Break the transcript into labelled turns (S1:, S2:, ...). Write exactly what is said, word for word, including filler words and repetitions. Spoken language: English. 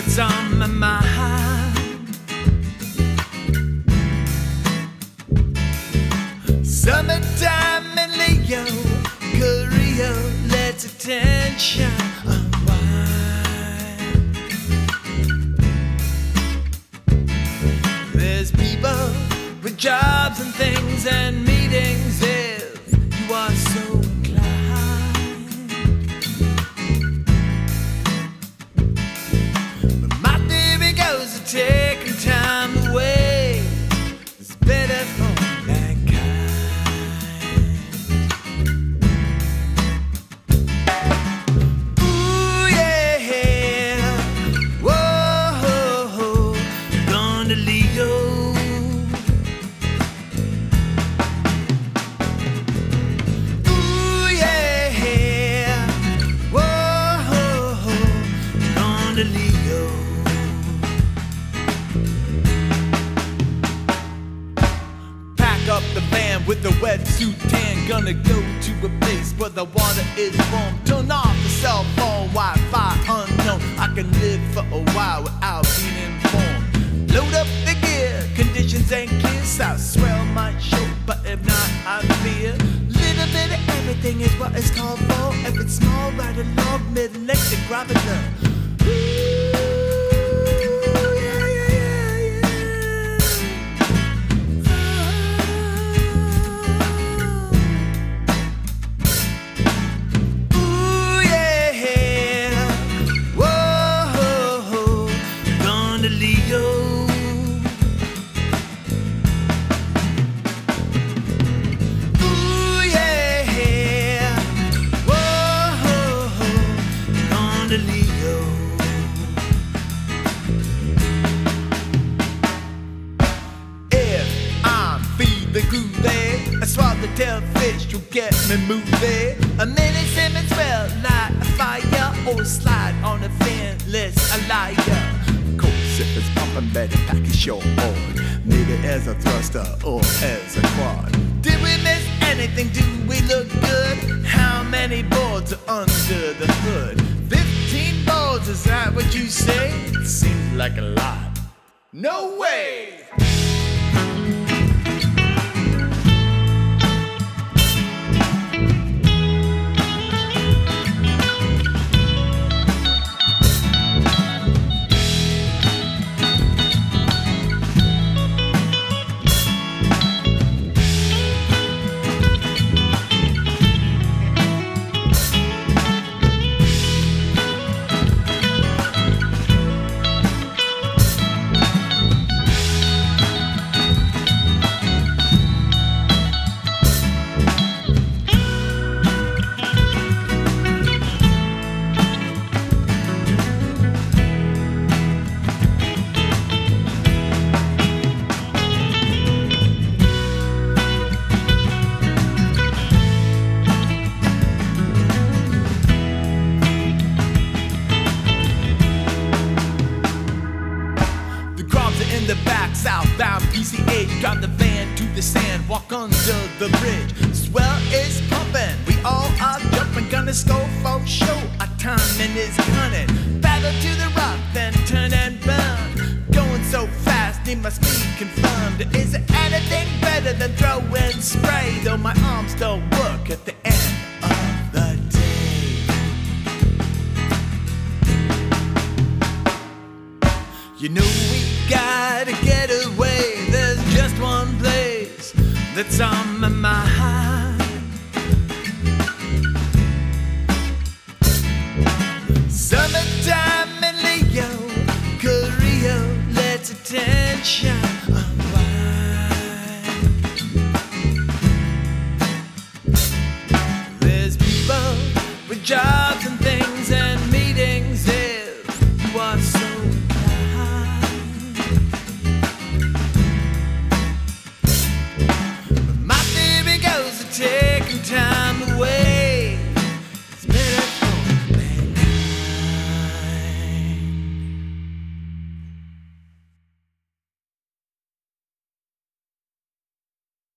S1: that's on my mind. Summertime in Leo, Korea lets attention unwind. There's people with jobs and things and meetings if you are so inclined. But my theory goes to taking time away is better for up the van with the wetsuit tan. Gonna go to a place where the water is warm. Turn off the cell phone, Wi-Fi unknown. I can live for a while without being informed. Load up the gear, conditions ain't clear. South swell might show, but if not, I fear. Little bit of everything is what it's called for. If it's small, right along, mid-length, then grab it up. The groovy, I swallow the tail fish to get me moving. A mini Simmons will light a fire or slide on a finless a liar. Of course, if it's pumping, better package your board. Maybe as a thruster or as a quad. Did we miss anything? Do we look good? How many boards are under the hood? Fifteen boards, is that what you say? It seems like a lot. No way! In the back, southbound P C H, drive the van to the sand, walk under the bridge. Swell is pumping, we all are jumping, gonna score for show. Our timing is cunning, battle to the rock, then turn and burn. Going so fast, need my speed confirmed. Is there anything better than throwing spray? Though my arms don't work at the end of the day. You know we gotta get away. There's just one place that's on my mind. Summertime in Leo, Korea lets attention